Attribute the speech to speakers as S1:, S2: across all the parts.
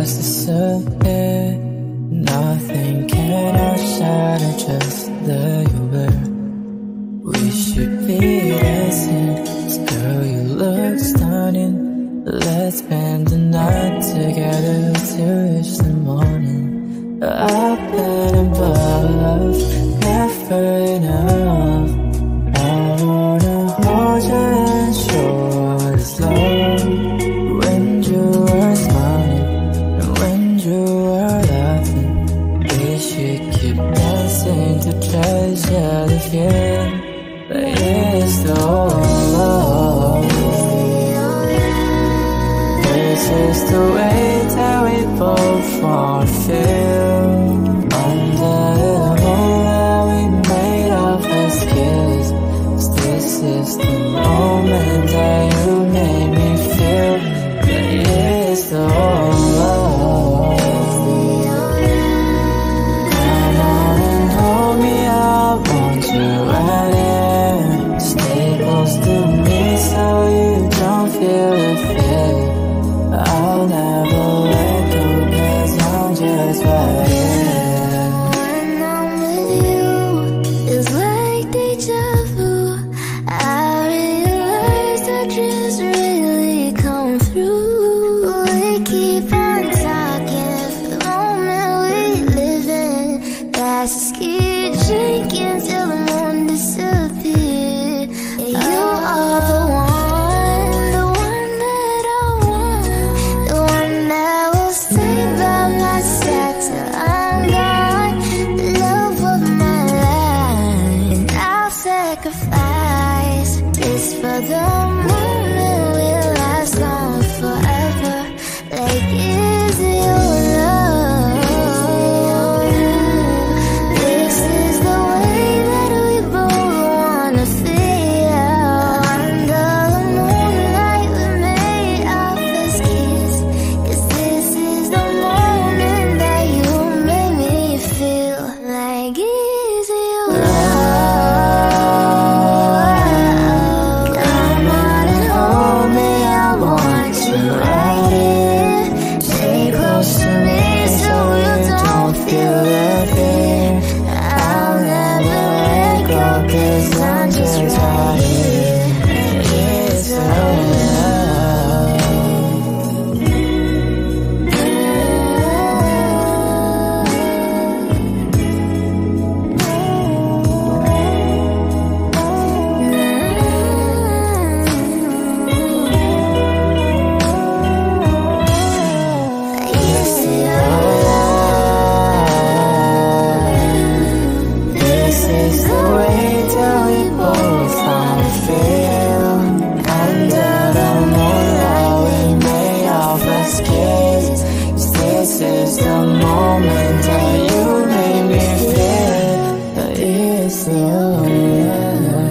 S1: stars disappear. Nothing can outshadow just the you were. We should be dancing, 'cause girl you look stunning. Let's spend the night together till reach the morning. Up and above, never enough. I wanna hold you and show this love. When you are smiling and when you are laughing, we should keep dancing to treasure the feeling that is the whole love. This is the way that we both wanna feel. Under the moonlight we made our first kiss. 'Cause this is the moment that you made me feel that is the whole love. Come on and hold me, I want you right here. Stay close to me so you don't feel the fear. I'll never let go 'cause I'm just right here.
S2: When I'm with you, it's like deja vu. I realize our dreams really come through. We keep on talking for the moment we live in. That's a ski drinking till the moon disappears. You are the one that I want, the one that will stay by my side till I'm gone. The love of my life, and I'll sacrifice this for the moment we last on forever. Like is your love? This is the way that we both wanna feel. Under the moonlight we made our first kiss. 'Cause this is the moment that you made me feel like is your love. Come on and hold me, I want you right here. Stay close to me so you don't feel the fear. I'll never let go 'cause I'm just right here. It's your This is the way that we both wanna feel. Under the moonlight we made our first kiss. 'Cause this is the moment that you made me feel that it's your love.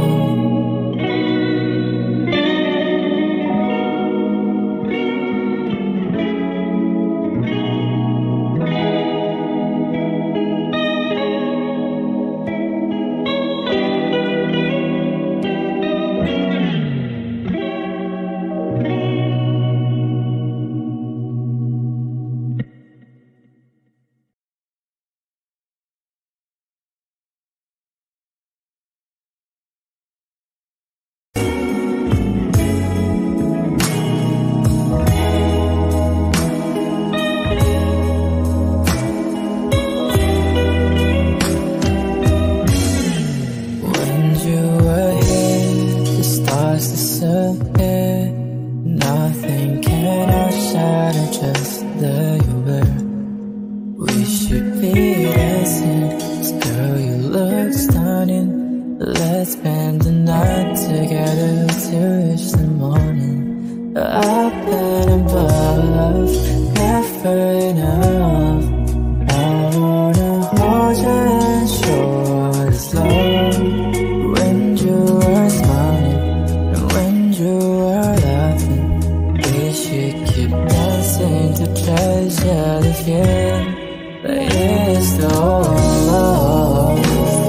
S2: When you were here, the stars disappear. Nothing can outshadow just the you were. We should be dancing, 'cause girl you look stunning. Let's spend the night together till reach the morning. Up and above, never enough. I wanna hold you and show this love. When you are smiling and when you are laughing, we should keep dancing to treasure the feeling that is the whole love.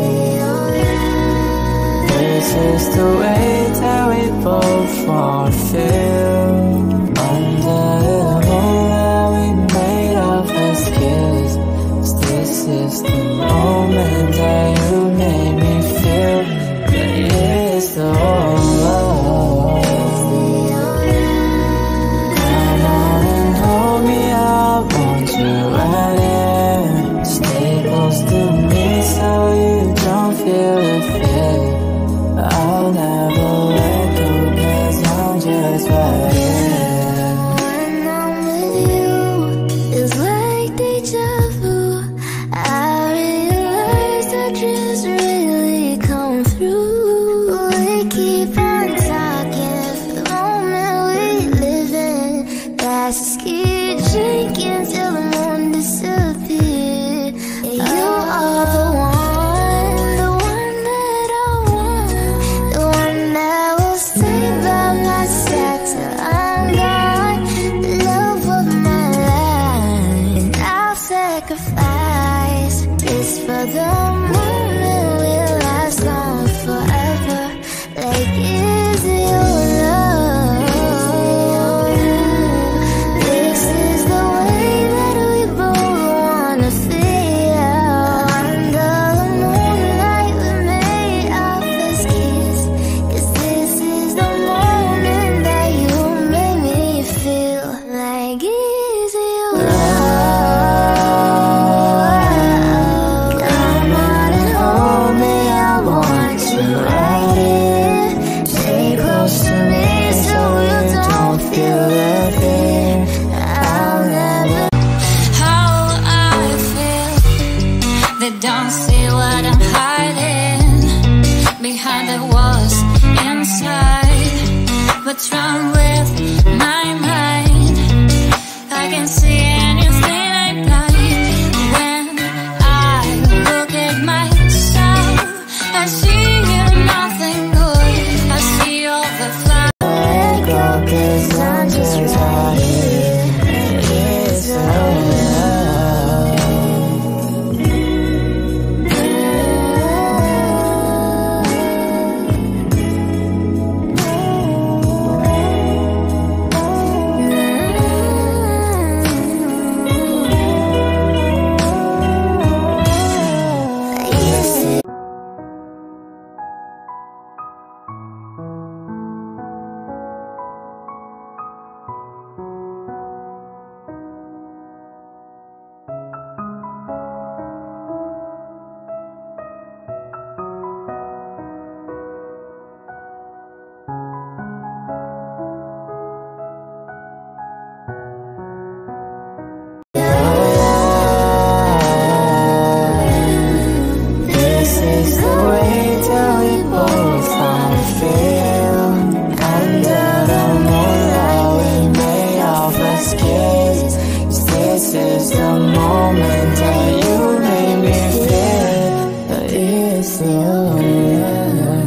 S2: This is the way that we both wanna feel. Under the moonlight we
S3: again till the moon disappears. You are the one that I want, the one that will stay by my side till I'm gone. The love of my life, and I'll sacrifice this for the moment we'll last on forever. Like, is your love? This is the way that we both wanna feel. Under the moonlight we made our first kiss, 'cause this is the moment that you made me feel. Like, is your love? Come on and hold me, I want you right here. Stay close to me so you don't feel the fear. I'll never. How I feel, they don't see what I'm hiding behind the walls inside. What's wrong with my mind? I can see anything I like. When I look at myself, I see nothing good. I see all the flowers. Let go, 'cause I'm just tired. It's this is the way that we both wanna feel. Under the moonlight we made our first kiss, 'cause this is the moment that you made me feel. It's your love.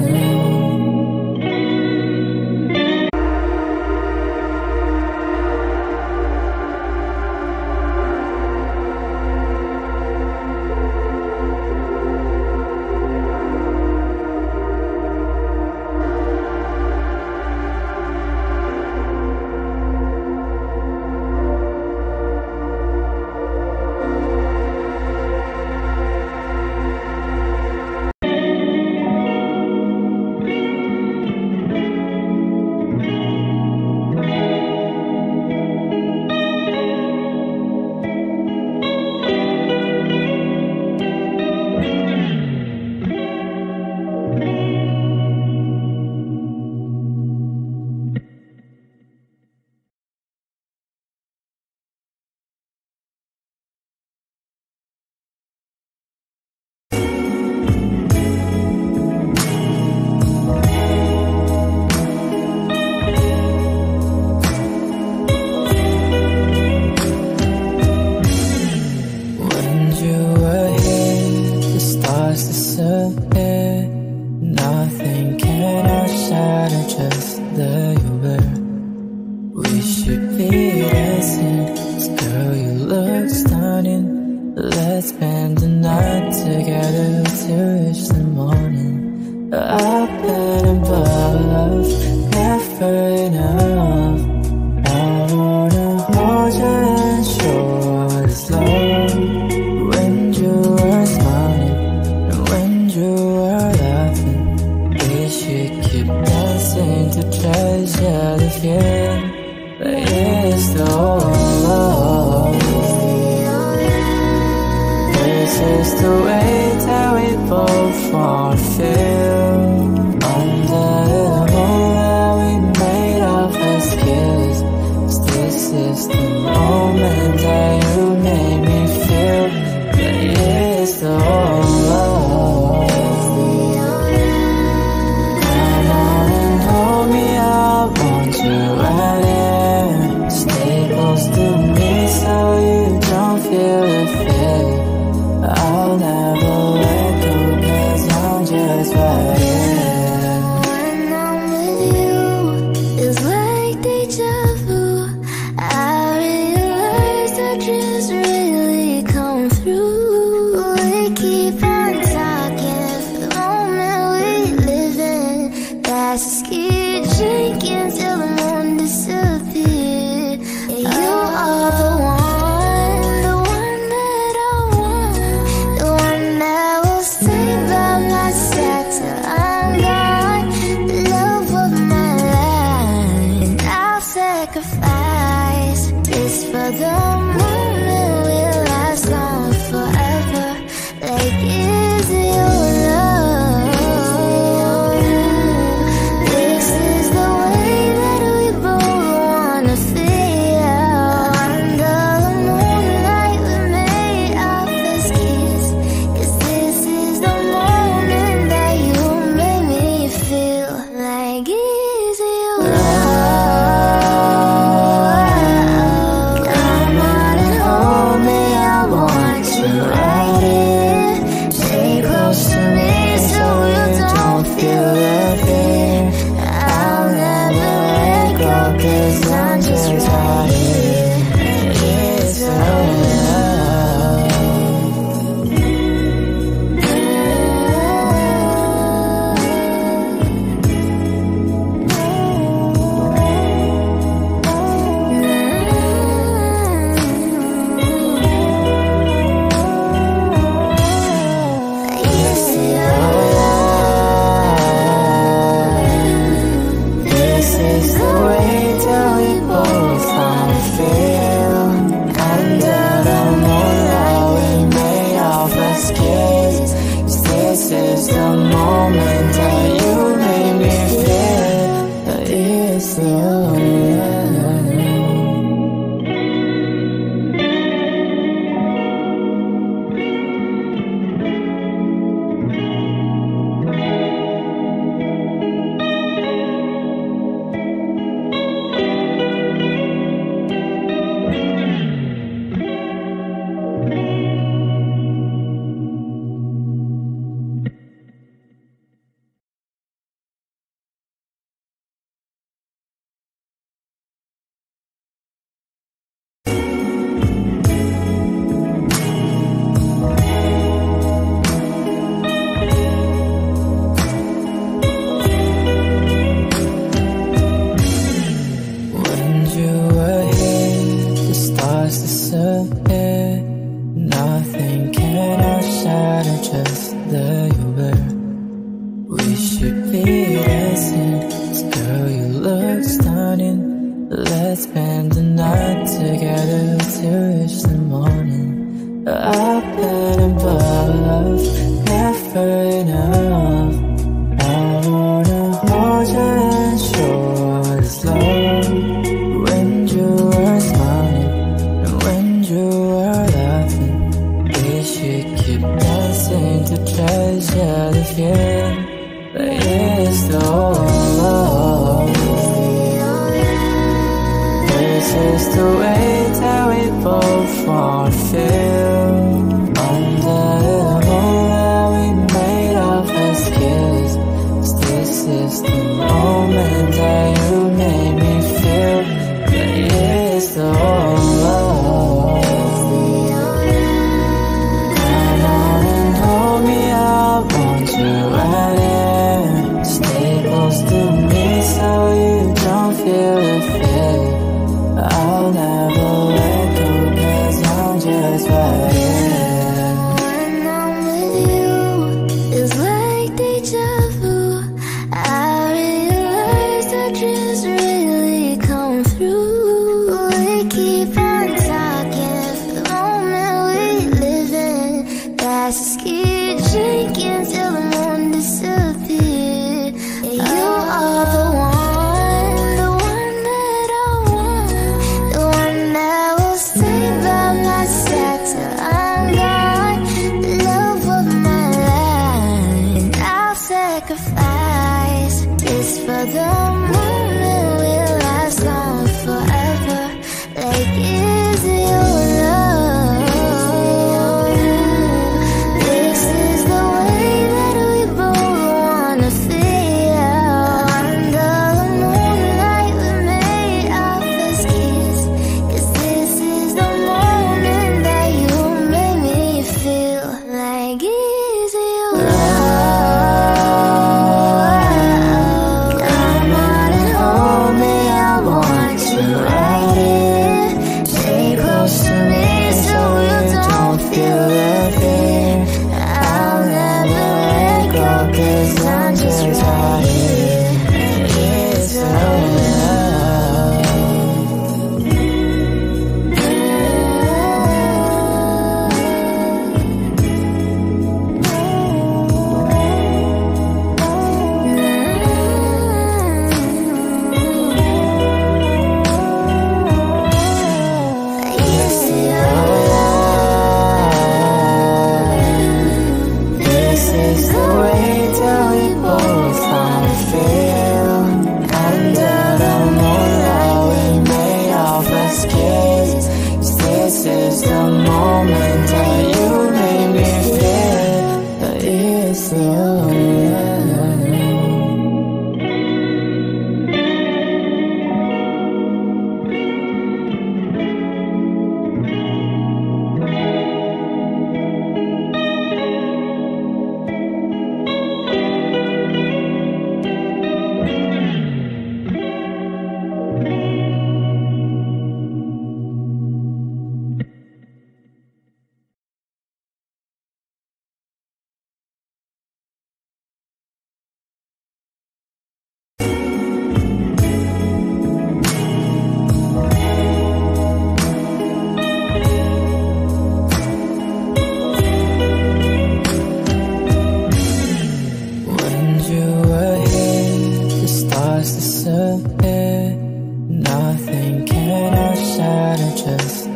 S3: Let's spend the night together to reach the morning. Up and above, never enough. I wanna hold you and show this love. When you are smiling and when you are laughing, we should keep dancing to treasure the feeling that is the love. This is the way that we both wanna feel. Under the moonlight we made our first kiss. 'Cause this is the moment that you made me feel. That is the love. Come on and hold me, I want you right here. Stay close to me so you moment will last long forever. Like, is it your love? This is the way that we both wanna feel. Under the moonlight we made our first kiss. 'Cause this is the moment that you made me feel. Like, is it your love? Come on and hold me, I want you right here. Stay close to me so you don't feel the fear. I'll never let go 'cause I'm just right here. It's your This is the way that we both wanna feel. Under the moonlight we made our first kiss. 'Cause this is the moment that you made me feel. It's your love. When you were here, the stars disappear. Nothing can outshadow just the you were. We should be dancing, 'cause girl you look stunning. Let's spend the night together till reach the morning. Up and above, never enough. I wanna hold you and show this love. When you were smiling and when you were laughing, we should keep dancing to treasure the feeling. It's the love. This is the way that we both wanna feel. Under the moonlight we made our first kiss. 'Cause this is the moment that you made me feel. It's the love. Come on and hold me, I want you right here. Stay close to me so you don't feel the fear. I'll never let go 'cause I'm just right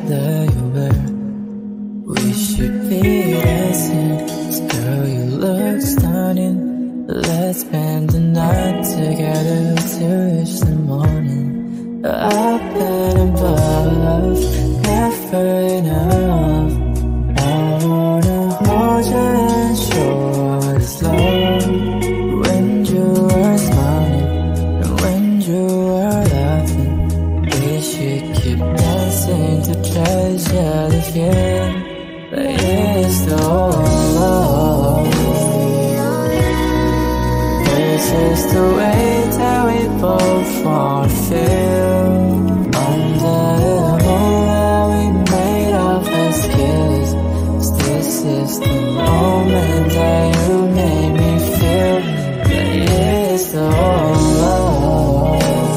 S1: the you were. We should be dancing, 'cause girl you look stunning. Let's spend the night together till reach the morning. Up and above, never enough. I wanna hold you and show this love. When you are smiling and when you are laughing, we should keep dancing to treasure the feeling that is the whole. This is the way that we both wanna feel. Under the moonlight we made our first kiss. 'Cause this is the moment that you made me feel that is the whole.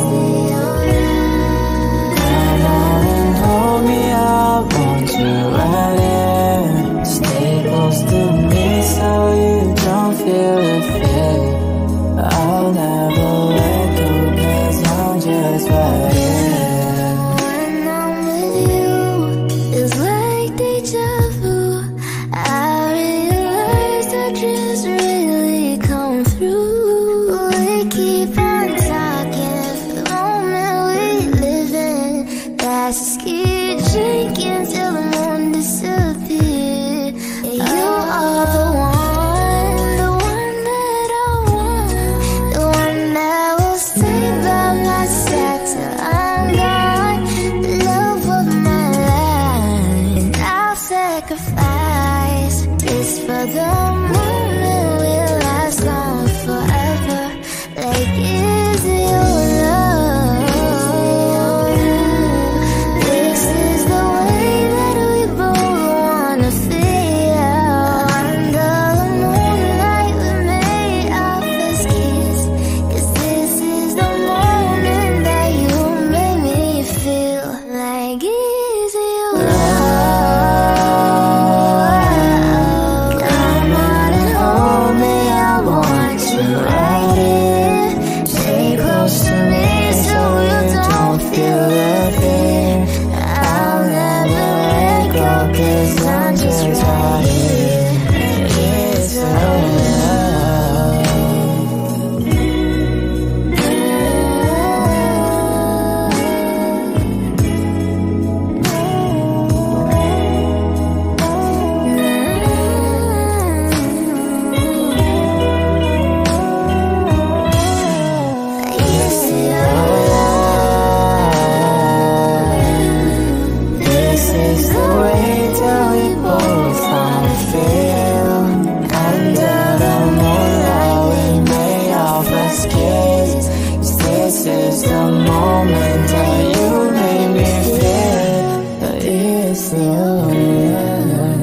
S1: Come on and hold me, I want you right here. Stay close to me so you don't feel the fear. I'll never let go, 'cause I'm just right here.
S3: When I'm with you, it's like deja vu. I realize that dreams really come through. We keep on talking for the moment we live in. That's a ski drinking till the moon disappears. You are the one that I want, the one that will stay by my side till I'm gone. The love of my life, and I'll sacrifice this for the moment we last on forever. Like is your love? This is the way that we both wanna feel. Under the moonlight we made our first kiss. 'Cause this is the moment that you made me feel like is your love. Come on and hold me, I want you right here. Stay close to me so you don't feel the fear. I'll never let go, 'cause I'm just right here. It's your love. It's your love. This is the way that we both wanna feel. Under the moonlight we made our first kiss. 'Cause this is the moment that you made me feel that it's your love.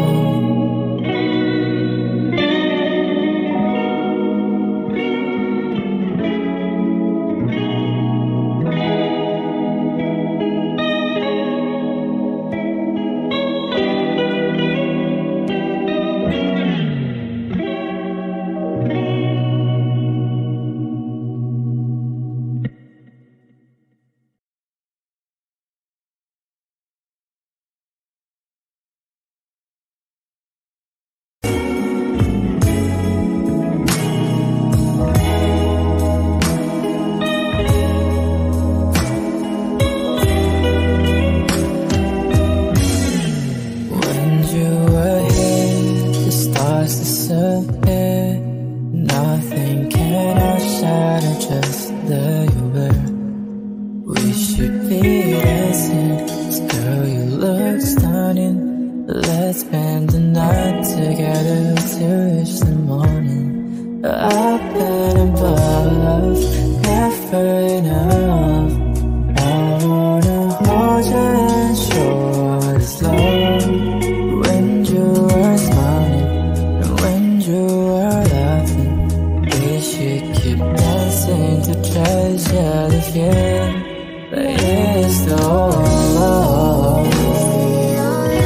S3: When you were here, the stars disappear. Nothing can outshadow just the you were. We should be dancing, 'cause girl you look stunning. Let's spend the night together till reach the morning. Up and above, never enough. I wanna hold you and show this love. When you are smiling and when you are laughing, we should keep dancing to treasure the feeling that is the whole.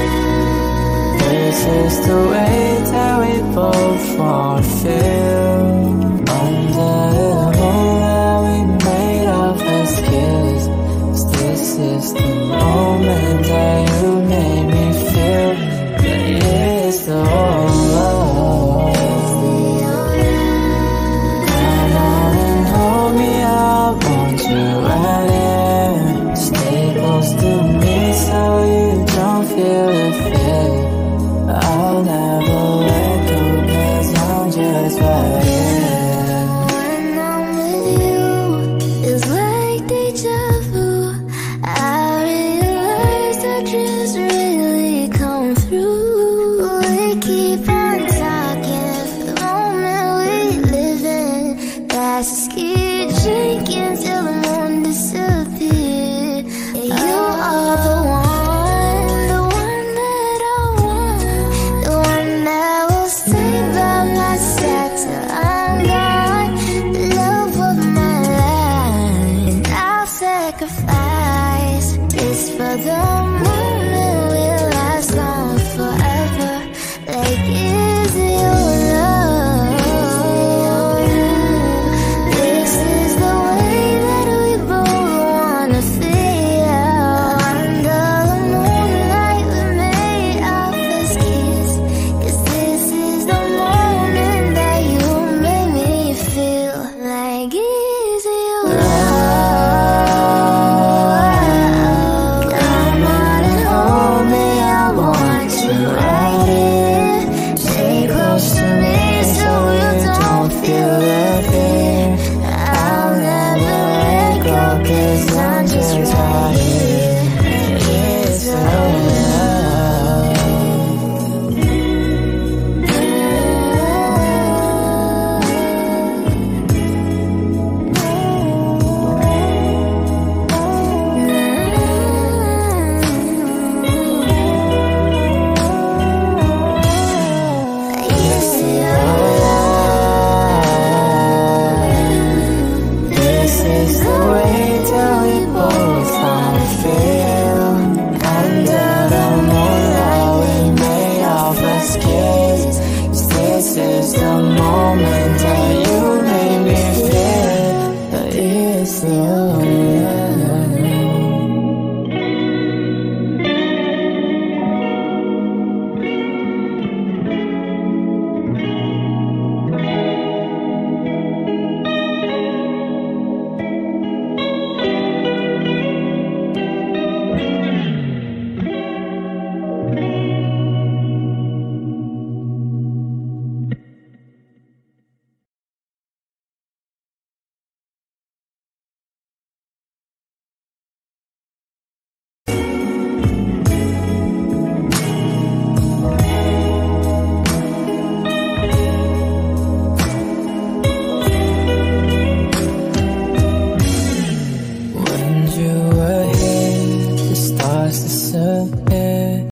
S3: This is the way that we both wanna feel.